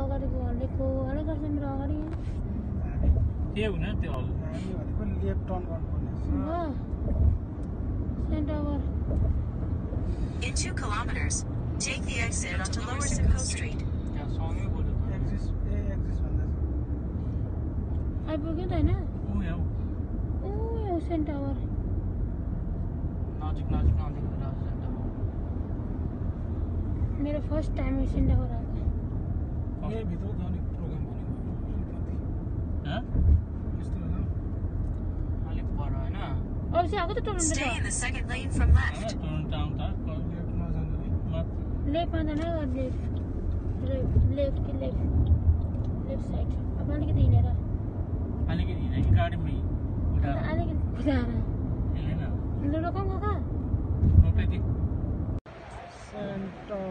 अगाडिको हल्लेको हल्ले गर्छ मेरो अगाडि के हुने त्यो हल भनेको लेफ्ट टर्न गर्नुपर्ने सेन्ट tower In 2 kilometers, take the exit onto Lower Simcoe Street. यहाँ सँगै बोल्यो त एक्सिस भन्दा आइपुग्यो त हैन ऊ यहाँ यो सेन्ट टावर नजिक कुरा सेन्टर मेरो फर्स्ट टाइम यो सेन्ट टावर आएको यही भित्र जाने प्रोग्राम भनेको हैं यस्तो होला अलिक पर हैन अब चाहिँ आएको त turn Stay in the second lane from left. Turn down त लेफ्टमा जानु लेफ्टमा जान लेफ्ट साइड अब अलिकति हिँडेर अलिकति हिँड्ने कि गाडीमै उठाएर अलिकति कुदाएर हिँड्दैन लु रोकौँ काका रोक्दै सेन्टर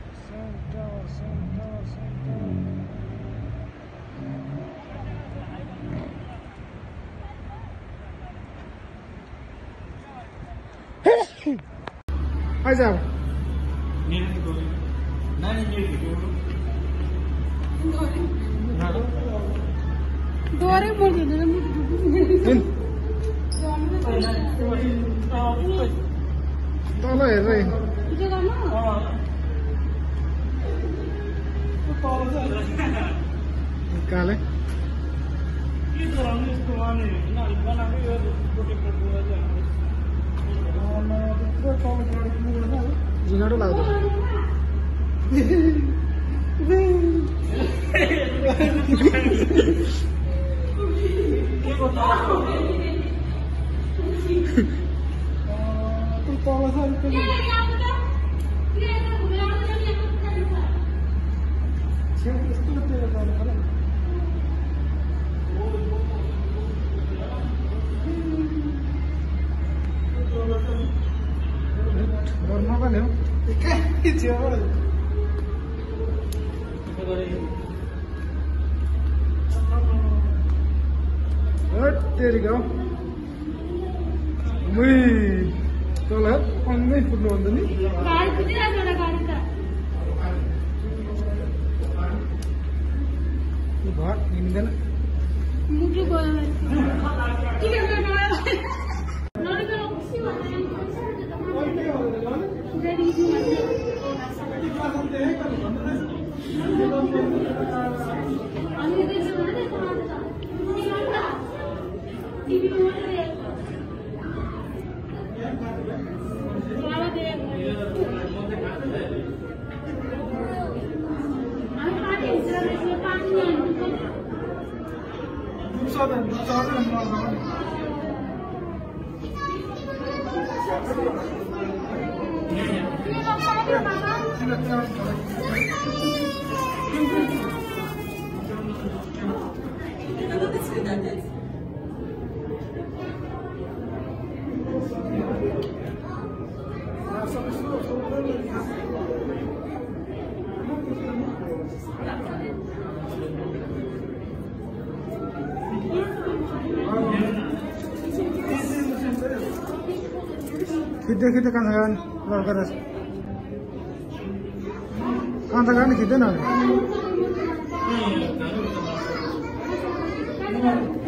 Hi, sir. डोरै बोल्दैन तल हेर्दै काले झिँगाटो लाग्दो There you go. Wee. So let's only put on the knee. What? In the Kita kan kan kalau kata kan kita nak